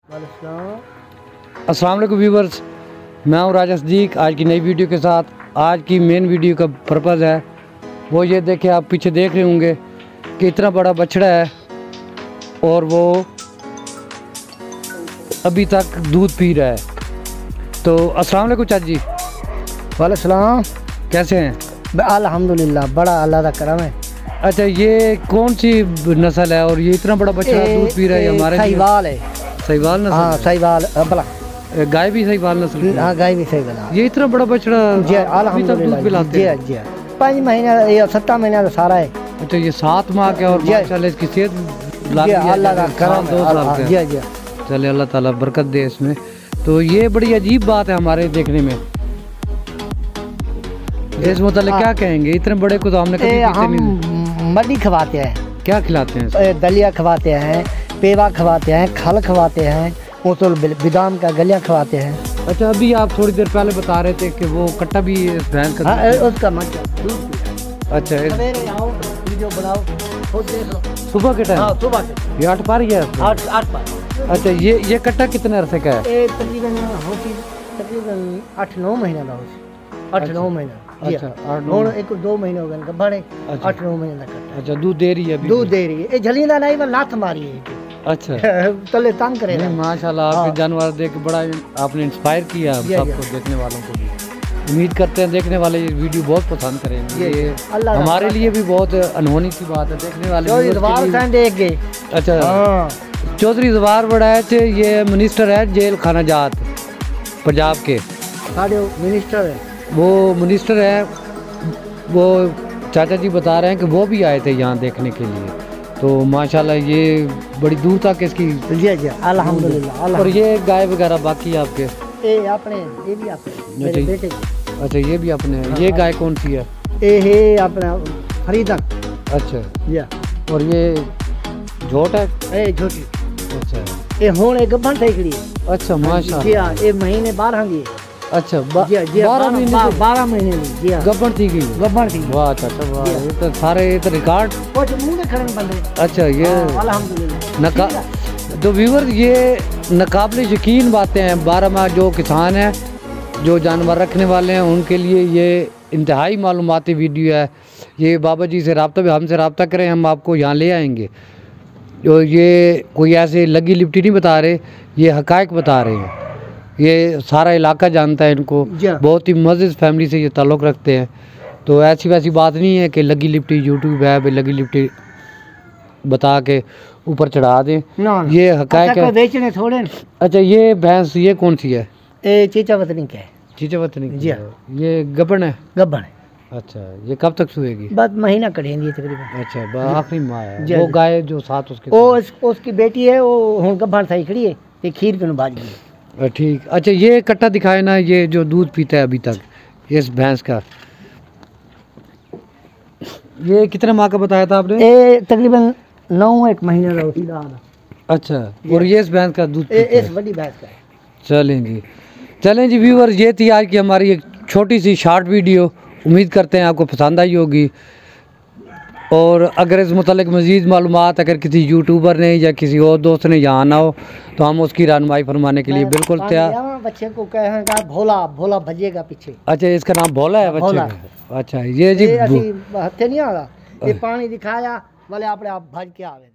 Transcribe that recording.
अस्सलाम वालेकुम व्यूवर्स, मैं हूँ राजा सदीक। आज की नई वीडियो के साथ आज की मेन वीडियो का पर्पज़ है वो ये देखे, आप पीछे देख रहे होंगे कि इतना बड़ा बछड़ा है और वो अभी तक दूध पी रहा है। तो अस्सलाम वालेकुम चाचा जी। वालेकुम सलाम। कैसे हैं? अल्हम्दुलिल्लाह, बड़ा अल्लाह का करम है। अच्छा, ये कौन सी नस्ल है और ये इतना बड़ा बछड़ा दूध पी रहा है? हमारे साहिवाल है। साहिवाल नस्ल? हाँ साहिवाल। भला गाय भी साहिवाल नस्ल? हाँ गाय भी साहिवाल। ये इतना बड़ा बछड़ा जी अल्हम्दुलिल्लाह दूध पिलाते हैं? जी 5 महीने या 7 महीने का सारा है। अच्छा, ये 7 माह का और माशाल्लाह इसकी सेहत अल्लाह का करम है। जी जी चले, अल्लाह ताला बरकत दे इसमें। तो ये बड़ी अजीब बात है हमारे देखने में। इस मतलब क्या कहेंगे? इतने बड़े को तो हमने कभी हम मड्डी खवाते हैं। क्या खिलाते हैं? दलिया खवाते हैं, पेवा खवाते हैं, खल खवाते हैं, मुसल बादाम का गलिया खवाते हैं। अच्छा, अभी आप थोड़ी देर पहले बता रहे थे कि वो कट्टा भी भैंस का? हाँ, उसका मत। अच्छा, वीडियो बनाओ, सुबह के टाइम? हाँ सुबह के। ये 8 पार ही है? 8 पार। अच्छा, ये कट्टा कितने अरसे का है? तकरीबन 8-9 महीने का होती। 8-9 महीने। अच्छा, 8-9 1-2 महीने हो गए बड़े। 8-9 महीने का कट्टा। अच्छा, दूध दे रही है अभी? दूध दे रही है। ये झलीला नहीं, मैं लात मारी है। अच्छा तले तंग करे। माशाल्लाह, आपके जानवर देख के बड़ा आपने इंस्पायर किया सबको, देखने वालों को भी। उम्मीद करते हैं देखने वाले ये वीडियो बहुत पसंद करेंगे। ये हमारे लिए भी बहुत अनहोनी सी बात है, देखने वाले देख गए। अच्छा, चौधरी जवार बड़ा है, ये मिनिस्टर है जेल खाना जात पंजाब के। मिनिस्टर है वो, मिनिस्टर है वो। चाचा जी बता रहे हैं कि वो भी आए थे यहाँ देखने के लिए। तो माशाल्लाह ये बड़ी दूर तक इसकी। जी जी अल्हम्दुलिल्लाह। और ये गाय वगैरह बाकी आपके? अपने, ये भी अपने मेरे बेटे। अच्छा, ये भी अपने हैं। ये गाय कौन सी है? ये अपना फरीदन। अच्छा जी। और ये झोट है? झोटी। अच्छा, ये होने एक गब्बन थी खड़ी। अच्छा माशाल्लाह। जी हां, ये महीने 12 की। अच्छा, 12 महीने में। जी गब्बन थी गई? गब्बन थी। वाह चाचा वाह, ये तो सारे ये तो रिकॉर्ड। वो मुंह में खड़े बंदे। अच्छा, ये अल्हम्दुलिल्लाह। तो व्यूअर, ये नाकाबिले यकीन बातें हैं। 12 माह जो किसान हैं, जो जानवर रखने वाले हैं, उनके लिए ये इंतहाई मालूमाती वीडियो है। ये बाबा जी से हमसे रब्ता करें, हम आपको यहाँ ले आएंगे। जो ये कोई ऐसे लगी लिपटी नहीं बता रहे, ये हकायक बता रहे हैं। ये सारा इलाका जानता है इनको, बहुत ही मज़ीद फैमिली से ये ताल्लुक़ रखते हैं। तो ऐसी वैसी बात नहीं है कि लगी लिपटी यूट्यूब है भाई लगी लिपटी बता के ऊपर चढ़ा दें। ये हकायक है, बेचने थोड़े। अच्छा, ये भैंस ये कौन सी है? चीचा वतनी का है। चीचा वतनी जी। ये गब्बन है? गब्बन है। अच्छा, ये कब तक सोएगी? बस महीना करेंगी तकरीबन। अच्छा, आखिरी माह है। वो गाय जो साथ उसके उसकी बेटी है, वो हुन गब्बन सही खड़ी है, ये खीर के बाज गई। ठीक। अच्छा, ये कट्टा दिखाए ना, ये जो दूध पीता है अभी तक इस भैंस का, ये कितने माह का बताया था आपने? ये तकरीबन 9-1 महीने का होती है। अच्छा, और ये इस भैंस का दूध इस बड़ी भैंस का है। चलें जी व्यूअर, ये थी आज की हमारी एक छोटी सी शॉर्ट वीडियो। उम्मीद करते हैं आपको पसंद आई होगी। और अगर इस मुतालिक मज़ीद मालूमात अगर किसी यूट्यूबर ने या किसी और दोस्त ने यहाँ आना हो तो हम उसकी रहनुमाई फरमाने के लिए बिल्कुल तैयार। बच्चे को कहेंगे भोला भोला भजिएगा पीछे। अच्छा, इसका नाम भोला है बच्चे का? अच्छा, ये जी हथे नहीं आ रहा, ये पानी दिखाया वाले आप भज के आवे।